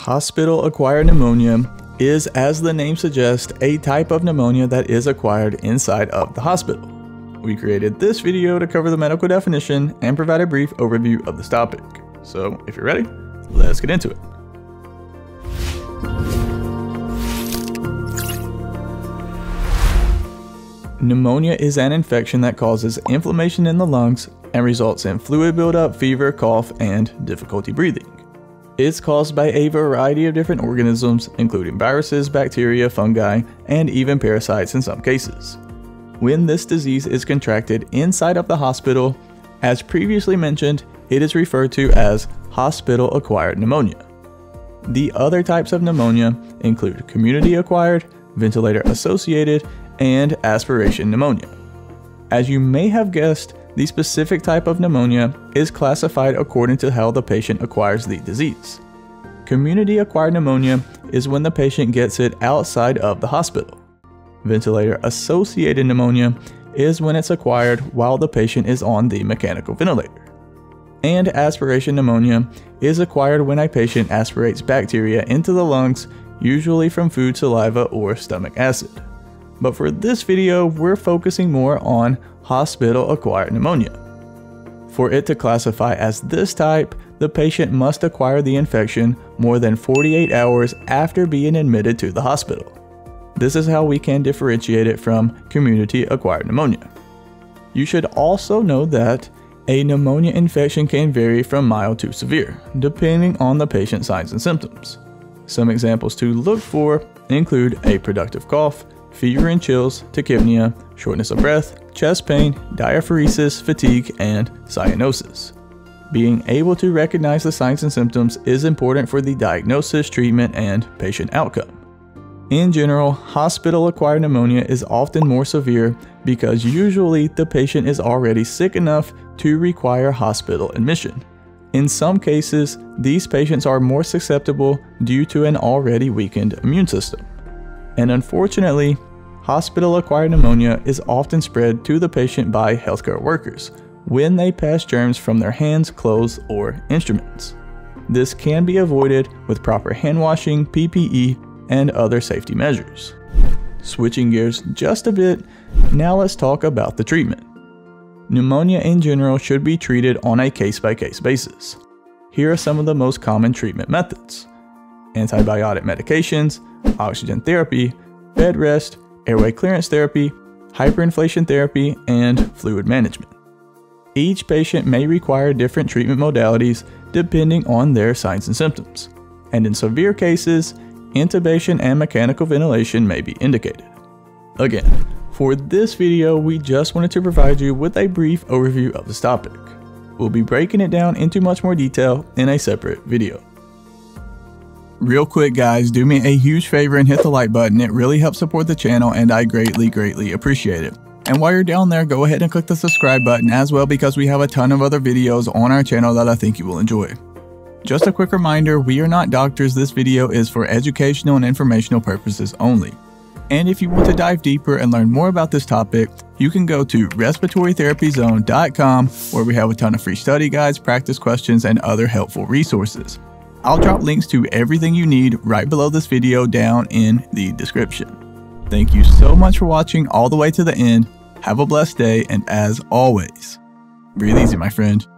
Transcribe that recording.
Hospital-acquired pneumonia is, as the name suggests, a type of pneumonia that is acquired inside of the hospital. We created this video to cover the medical definition and provide a brief overview of this topic. So if you're ready, let's get into it. Pneumonia is an infection that causes inflammation in the lungs and results in fluid buildup, fever, cough, and difficulty breathing. It's caused by a variety of different organisms, including viruses, bacteria, fungi, and even parasites in some cases. When this disease is contracted inside of the hospital, as previously mentioned, it is referred to as hospital-acquired pneumonia. The other types of pneumonia include community-acquired, ventilator-associated, and aspiration pneumonia. As you may have guessed, the specific type of pneumonia is classified according to how the patient acquires the disease. Community-acquired pneumonia is when the patient gets it outside of the hospital. Ventilator-associated pneumonia is when it's acquired while the patient is on the mechanical ventilator. And aspiration pneumonia is acquired when a patient aspirates bacteria into the lungs, usually from food, saliva, or stomach acid. But for this video, we're focusing more on hospital-acquired pneumonia. For it to classify as this type, the patient must acquire the infection more than 48 hours after being admitted to the hospital. This is how we can differentiate it from community-acquired pneumonia. You should also know that a pneumonia infection can vary from mild to severe, depending on the patient's signs and symptoms. Some examples to look for include a productive cough, fever and chills, tachypnea, shortness of breath, chest pain, diaphoresis, fatigue, and cyanosis. Being able to recognize the signs and symptoms is important for the diagnosis, treatment, and patient outcome. In general, hospital-acquired pneumonia is often more severe because usually the patient is already sick enough to require hospital admission. In some cases, these patients are more susceptible due to an already weakened immune system. And unfortunately, hospital-acquired pneumonia is often spread to the patient by healthcare workers when they pass germs from their hands, clothes, or instruments. This can be avoided with proper hand washing, PPE, and other safety measures. Switching gears just a bit, now let's talk about the treatment. Pneumonia in general should be treated on a case-by-case basis. Here are some of the most common treatment methods: antibiotic medications, oxygen therapy, bed rest, airway clearance therapy, hyperinflation therapy, and fluid management. Each patient may require different treatment modalities depending on their signs and symptoms, and in severe cases, intubation and mechanical ventilation may be indicated. Again, for this video, we just wanted to provide you with a brief overview of this topic. We'll be breaking it down into much more detail in a separate video. Real quick guys, do me a huge favor and hit the like button. It really helps support the channel and I greatly appreciate it. And while you're down there, go ahead and click the subscribe button as well, because we have a ton of other videos on our channel that I think you will enjoy. Just a quick reminder, we are not doctors. This video is for educational and informational purposes only. And if you want to dive deeper and learn more about this topic, you can go to respiratorytherapyzone.com, where we have a ton of free study guides, practice questions, and other helpful resources. I'll drop links to everything you need right below this video down in the description. Thank you so much for watching all the way to the end. Have a blessed day, and as always, breathe easy, my friend.